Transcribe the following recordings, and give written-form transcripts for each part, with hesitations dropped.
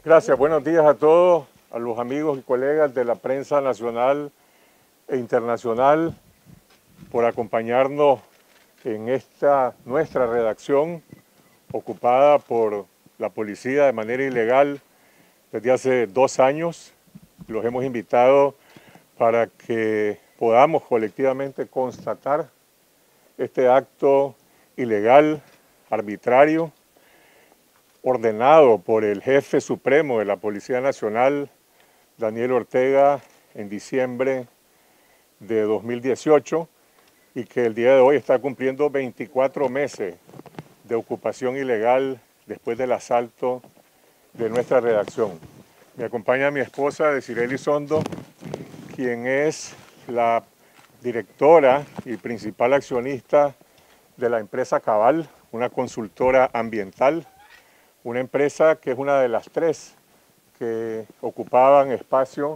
Gracias, buenos días a todos, a los amigos y colegas de la prensa nacional e internacional por acompañarnos en esta nuestra redacción ocupada por la policía de manera ilegal desde hace 2 años. Los hemos invitado para que podamos colectivamente constatar este acto ilegal, arbitrario, ordenado por el jefe supremo de la Policía Nacional, Daniel Ortega, en diciembre de 2018, y que el día de hoy está cumpliendo 24 meses de ocupación ilegal después del asalto de nuestra redacción. Me acompaña mi esposa, Desiree Elizondo, quien es la directora y principal accionista de la empresa Cabal, una consultora ambiental, una empresa que es una de las 3 que ocupan espacio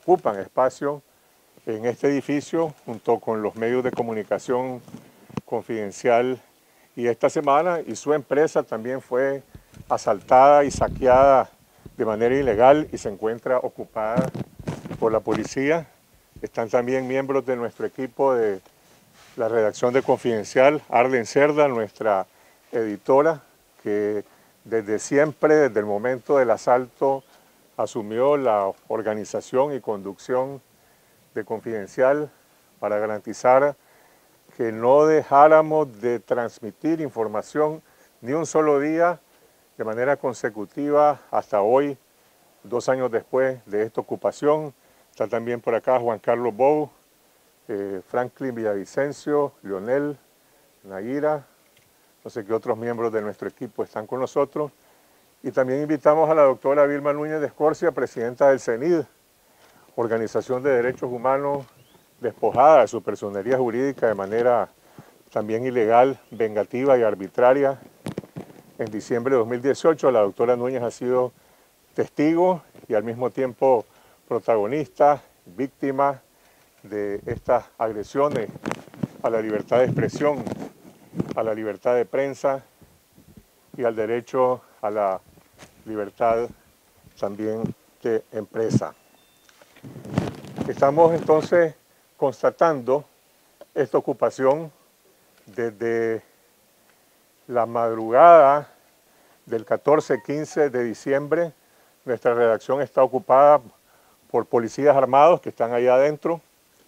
en este edificio junto con los medios de comunicación Confidencial, y esta semana y su empresa también fue asaltada y saqueada de manera ilegal y se encuentra ocupada por la policía. Están también miembros de nuestro equipo de la redacción de Confidencial, Arlen Cerda, nuestra editora, que desde siempre, desde el momento del asalto, asumió la organización y conducción de Confidencial para garantizar que no dejáramos de transmitir información ni un solo día de manera consecutiva hasta hoy, 2 años después de esta ocupación. Está también por acá Juan Carlos Bou, Franklin Villavicencio, Leonel, Naguira, no sé qué otros miembros de nuestro equipo están con nosotros. Y también invitamos a la doctora Vilma Núñez de Escorcia, presidenta del CENID, Organización de Derechos Humanos despojada de su personería jurídica de manera también ilegal, vengativa y arbitraria. En diciembre de 2018 la doctora Núñez ha sido testigo y al mismo tiempo protagonista, víctima de estas agresiones a la libertad de expresión, a la libertad de prensa y al derecho a la libertad también de empresa. Estamos entonces constatando esta ocupación desde la madrugada del 14-15 de diciembre. Nuestra redacción está ocupada por policías armados que están allá adentro.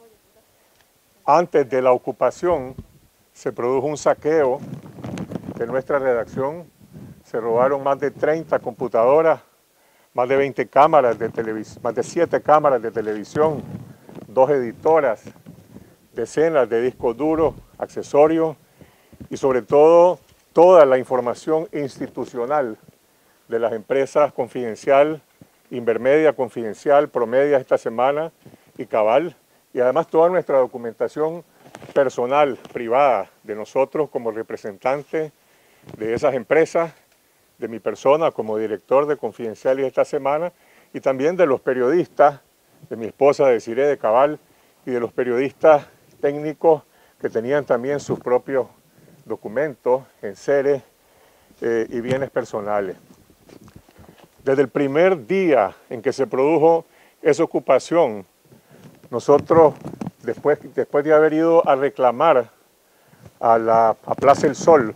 Antes de la ocupación se produjo un saqueo de nuestra redacción. Se robaron más de 30 computadoras, más de 20 cámaras de televisión, más de 7 cámaras de televisión, 2 editoras, decenas de discos duros, accesorios y sobre todo toda la información institucional de las empresas Confidencial, Invermedia, Confidencial, Promedia esta semana y Cabal, y además toda nuestra documentación personal, privada, de nosotros como representantes de esas empresas, de mi persona como director de Confidencial y esta semana, y también de los periodistas, de mi esposa Desiree de Cabal, y de los periodistas técnicos que tenían también sus propios documentos, enseres y bienes personales. Desde el primer día en que se produjo esa ocupación, nosotros, después de haber ido a reclamar a Plaza del Sol,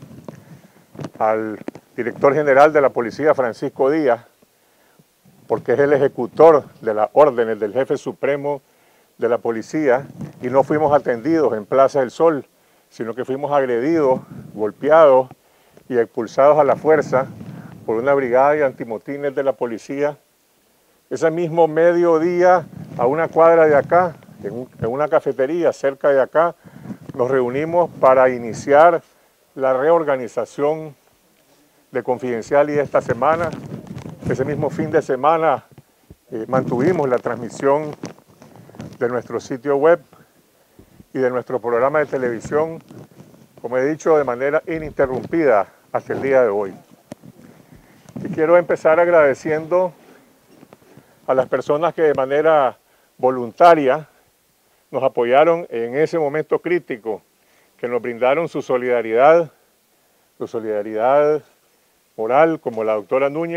al director general de la policía, Francisco Díaz, porque es el ejecutor de las órdenes del jefe supremo de la policía, y no fuimos atendidos en Plaza del Sol, sino que fuimos agredidos, golpeados y expulsados a la fuerza por una brigada de antimotines de la policía. Ese mismo mediodía, a una cuadra de acá, en una cafetería cerca de acá, nos reunimos para iniciar la reorganización de Confidencial y esta semana. Ese mismo fin de semana mantuvimos la transmisión de nuestro sitio web y de nuestro programa de televisión, como he dicho, de manera ininterrumpida hasta el día de hoy. Y quiero empezar agradeciendo a las personas que de manera voluntaria nos apoyaron en ese momento crítico, que nos brindaron su solidaridad moral, como la doctora Núñez,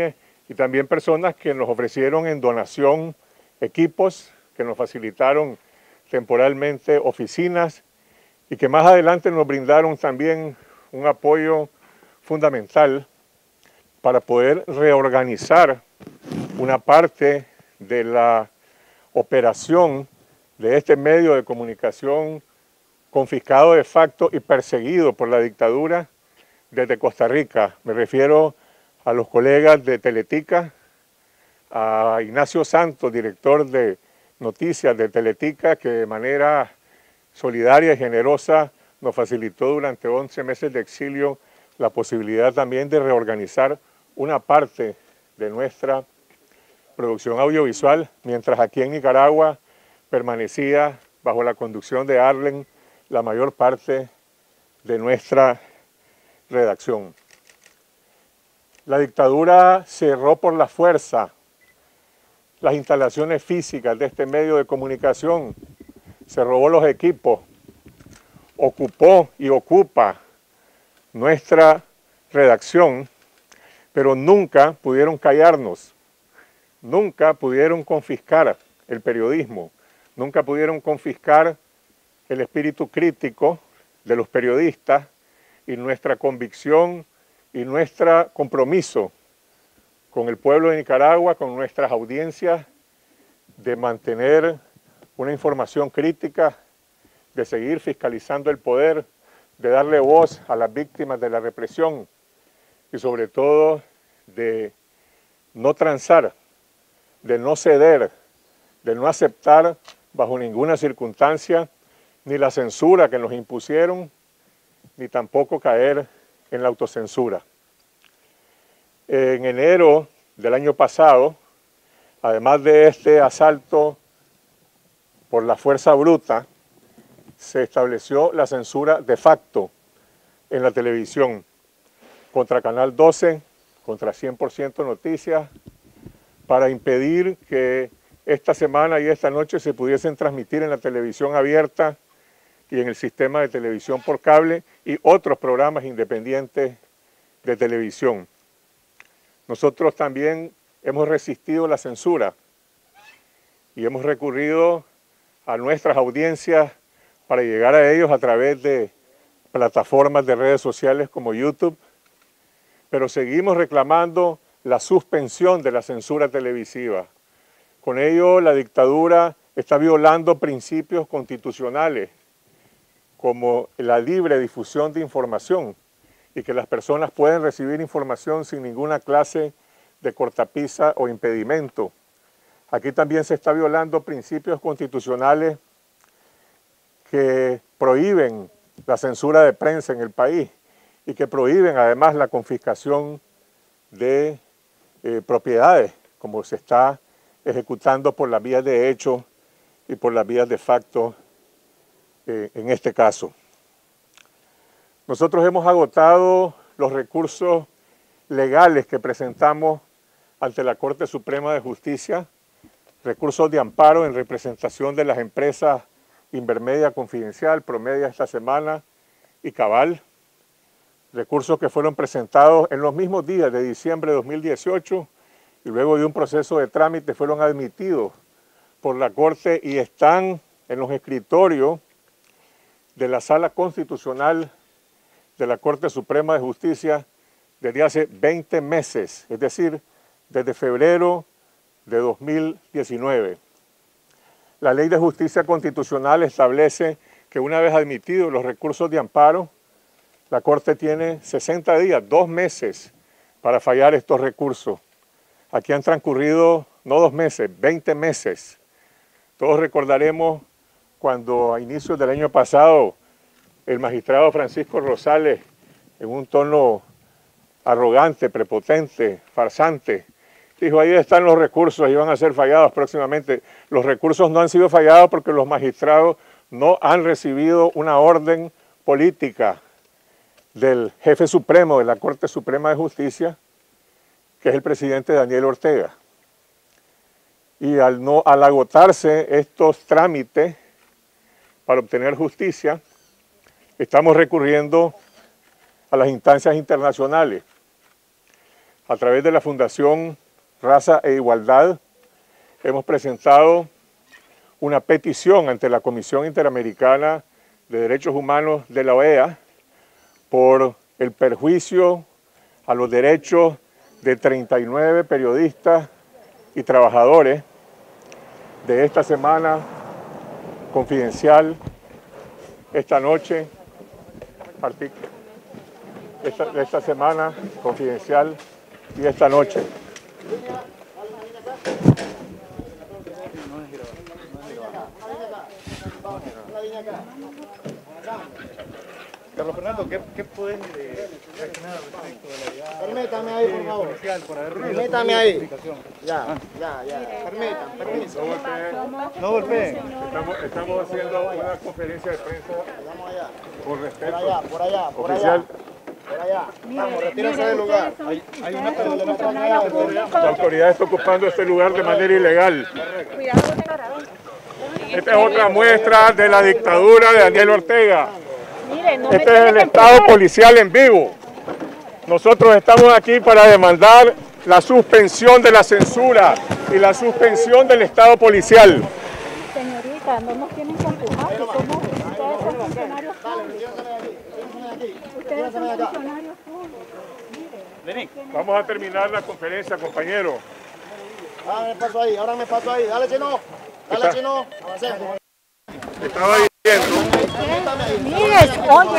y también personas que nos ofrecieron en donación equipos, que nos facilitaron temporalmente oficinas y que más adelante nos brindaron también un apoyo fundamental para poder reorganizar una parte de la operación de este medio de comunicación confiscado de facto y perseguido por la dictadura desde Costa Rica. Me refiero a los colegas de Teletica, a Ignacio Santos, director de noticias de Teletica, que de manera solidaria y generosa nos facilitó durante 11 meses de exilio la posibilidad también de reorganizar una parte de nuestra producción audiovisual, mientras aquí en Nicaragua permanecía bajo la conducción de Arlen la mayor parte de nuestra redacción. La dictadura cerró por la fuerza las instalaciones físicas de este medio de comunicación, se robó los equipos, ocupó y ocupa nuestra redacción, pero nunca pudieron callarnos, nunca pudieron confiscar el periodismo, nunca pudieron confiscar el espíritu crítico de los periodistas y nuestra convicción y nuestro compromiso con el pueblo de Nicaragua, con nuestras audiencias, de mantener una información crítica, de seguir fiscalizando el poder, de darle voz a las víctimas de la represión y sobre todo de no transar, de no ceder, de no aceptar bajo ninguna circunstancia ni la censura que nos impusieron, ni tampoco caer en la autocensura. En enero del año pasado, además de este asalto por la fuerza bruta, se estableció la censura de facto en la televisión contra Canal 12, contra 100% Noticias, para impedir que esta semana y esta noche se pudiesen transmitir en la televisión abierta y en el sistema de televisión por cable y otros programas independientes de televisión. Nosotros también hemos resistido la censura y hemos recurrido a nuestras audiencias para llegar a ellos a través de plataformas de redes sociales como YouTube, pero seguimos reclamando la suspensión de la censura televisiva. Con ello, la dictadura está violando principios constitucionales como la libre difusión de información y que las personas pueden recibir información sin ninguna clase de cortapisa o impedimento. Aquí también se está violando principios constitucionales que prohíben la censura de prensa en el país y que prohíben además la confiscación de propiedades, como se está ejecutando por las vías de hecho y por las vías de facto en este caso. Nosotros hemos agotado los recursos legales que presentamos ante la Corte Suprema de Justicia, recursos de amparo en representación de las empresas Invermedia Confidencial, Promedia esta semana y Cabal, recursos que fueron presentados en los mismos días de diciembre de 2018 y luego de un proceso de trámite fueron admitidos por la Corte y están en los escritorios de la Sala Constitucional de la Corte Suprema de Justicia desde hace 20 meses, es decir, desde febrero de 2019. La Ley de Justicia Constitucional establece que una vez admitidos los recursos de amparo, la Corte tiene 60 días, 2 meses, para fallar estos recursos. Aquí han transcurrido no 2 meses, 20 meses. Todos recordaremos cuando a inicios del año pasado el magistrado Francisco Rosales, en un tono arrogante, prepotente, farsante, dijo, ahí están los recursos y van a ser fallados próximamente. Los recursos no han sido fallados porque los magistrados no han recibido una orden política del jefe supremo de la Corte Suprema de Justicia, que es el presidente Daniel Ortega. Y al agotarse estos trámites para obtener justicia, estamos recurriendo a las instancias internacionales a través de la Fundación Raza e Igualdad hemos presentado una petición ante la Comisión Interamericana de Derechos Humanos de la OEA por el perjuicio a los derechos de 39 periodistas y trabajadores de esta semana Confidencial, esta noche, esta semana Confidencial y esta noche. Carlos Fernando, ¿qué puedes reaccionar al respecto de la llegada? Permítame ahí, por favor. Por haber Permítame ahí. Ya. No golpeen. Estamos haciendo una conferencia de prensa por respeto. Por allá. Oficial. Por allá. Vamos, retírense del lugar. Hay una persona. La autoridad está ocupando este lugar de manera ilegal. Esta es otra muestra de la dictadura de Daniel Ortega. Este es el Estado policial en vivo. Nosotros estamos aquí para demandar la suspensión de la censura y la suspensión del Estado policial. Señorita, no nos tienen que empujar, que somos, ustedes son funcionarios públicos. Ustedes son funcionarios públicos. Vamos a terminar la conferencia, compañero. Ahora me paso ahí. Dale, Chino. Avancemos. Estaba diciendo. Mire, oye.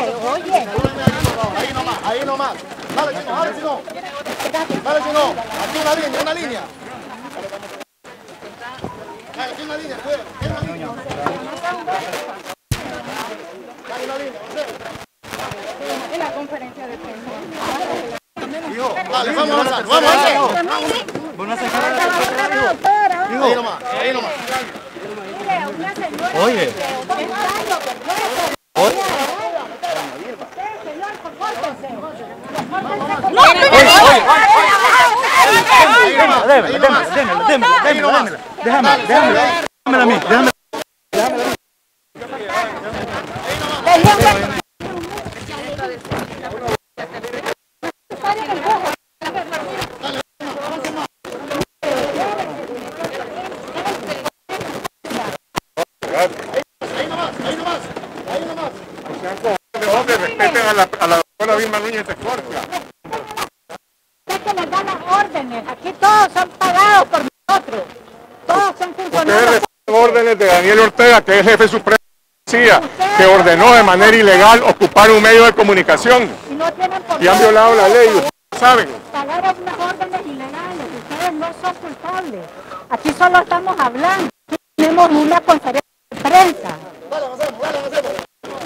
Ahí nomás. Dale, Chino. Aquí una línea. Dale, aquí una línea, cuidado. Dale una línea, En la conferencia de prensa. hijo, dale, vamos a avanzar. Ahí nomás. Mire, una señora. Oye. Señor, compórtense. Déjame a mí. Respeten a la doctora Vilma Núñez de Corsia. Usted que les da las órdenes. Aquí todos son pagados por nosotros. Todos son Ustedes funcionarios. reciben órdenes de Daniel Ortega, que es jefe supremo de la policía, que ordenó de manera ilegal ocupar un medio de comunicación Y no tienen por y han qué violado la ley, ustedes lo saben. pagar unas órdenes ilegales. Ustedes no son culpables. Aquí solo estamos hablando. Aquí tenemos una conferencia de prensa. Avancemos.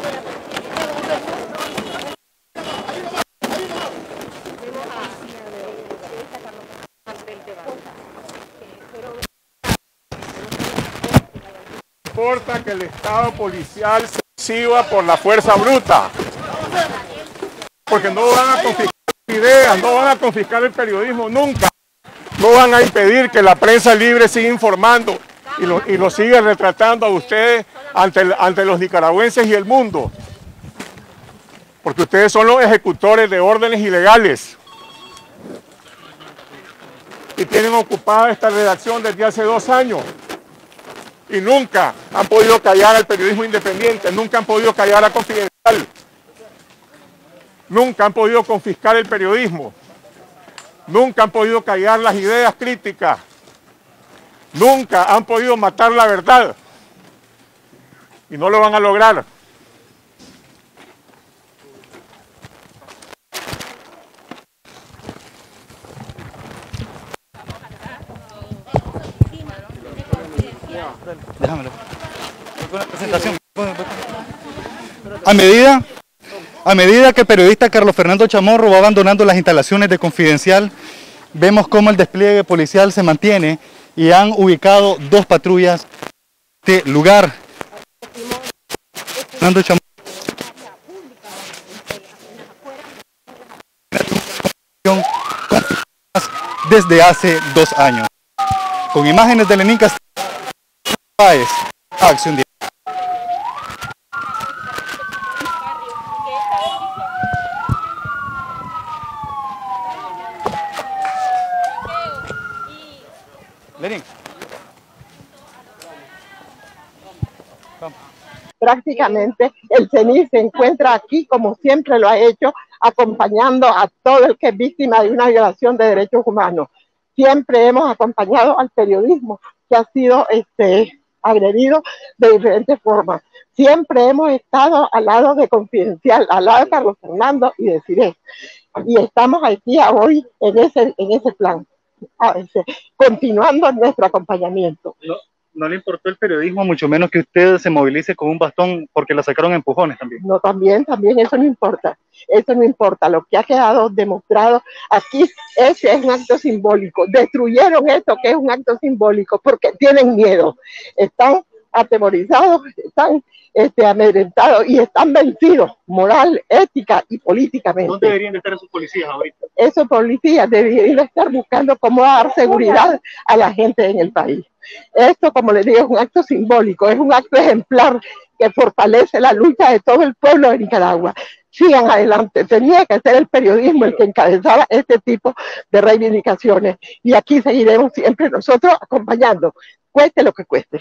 No importa que el Estado policial se exhiba por la fuerza bruta, porque no van a confiscar ideas, no van a confiscar el periodismo nunca, no van a impedir que la prensa libre siga informando y lo siga retratando a ustedes ante los nicaragüenses y el mundo, porque ustedes son los ejecutores de órdenes ilegales y tienen ocupada esta redacción desde hace 2 años. Y nunca han podido callar al periodismo independiente, nunca han podido callar a Confidencial, nunca han podido confiscar el periodismo, nunca han podido callar las ideas críticas, nunca han podido matar la verdad y no lo van a lograr. Déjamelo. Una presentación. A medida que el periodista Carlos Fernando Chamorro va abandonando las instalaciones de Confidencial, vemos cómo el despliegue policial se mantiene y han ubicado 2 patrullas de lugar. Fernando Chamorro desde hace 2 años. Con imágenes de Lenín Castillo, Acción Directa. Lenin. Vamos. Prácticamente el CENI se encuentra aquí, como siempre lo ha hecho, acompañando a todo el que es víctima de una violación de derechos humanos. Siempre hemos acompañado al periodismo que ha sido agredido de diferentes formas. Siempre hemos estado al lado de Confidencial, al lado de Carlos Fernando y de Cire. Y estamos aquí hoy en ese plan, continuando nuestro acompañamiento. No le importó el periodismo, mucho menos que usted se movilice con un bastón porque la sacaron a empujones también. No, también, eso no importa. Eso no importa. Lo que ha quedado demostrado aquí, ese es un acto simbólico. Destruyeron esto que es un acto simbólico porque tienen miedo. Están atemorizados, están amedrentados y están vencidos moral, ética y políticamente. ¿Dónde deberían de estar esos policías ahorita? Esos policías deberían estar buscando cómo dar seguridad a la gente en el país. Esto, como les digo, es un acto simbólico, es un acto ejemplar que fortalece la lucha de todo el pueblo de Nicaragua. Sigan adelante, tenía que ser el periodismo el que encabezara este tipo de reivindicaciones y aquí seguiremos siempre nosotros acompañando, cueste lo que cueste.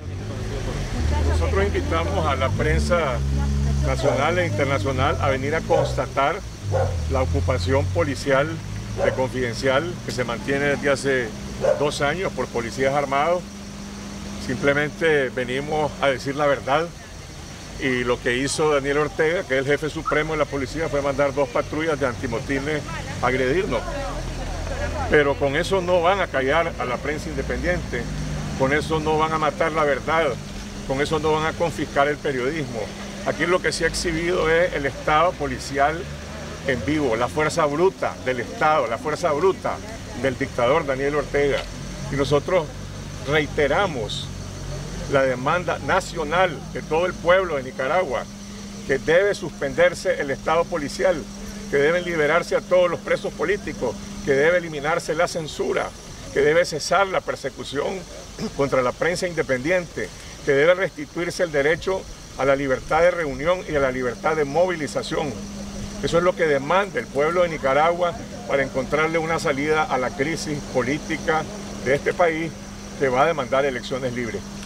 Nosotros invitamos a la prensa nacional e internacional a venir a constatar la ocupación policial de Confidencial que se mantiene desde hace 2 años por policías armados. Simplemente venimos a decir la verdad y lo que hizo Daniel Ortega, que es el jefe supremo de la policía, fue mandar 2 patrullas de antimotines a agredirnos. Pero con eso no van a callar a la prensa independiente, con eso no van a matar la verdad, con eso no van a confiscar el periodismo. Aquí lo que se ha exhibido es el Estado policial en vivo, la fuerza bruta del Estado, la fuerza bruta del dictador Daniel Ortega. Y nosotros reiteramos la demanda nacional de todo el pueblo de Nicaragua, que debe suspenderse el Estado policial, que deben liberarse a todos los presos políticos, que debe eliminarse la censura, que debe cesar la persecución contra la prensa independiente, que debe restituirse el derecho a la libertad de reunión y a la libertad de movilización. Eso es lo que demanda el pueblo de Nicaragua para encontrarle una salida a la crisis política de este país que va a demandar elecciones libres.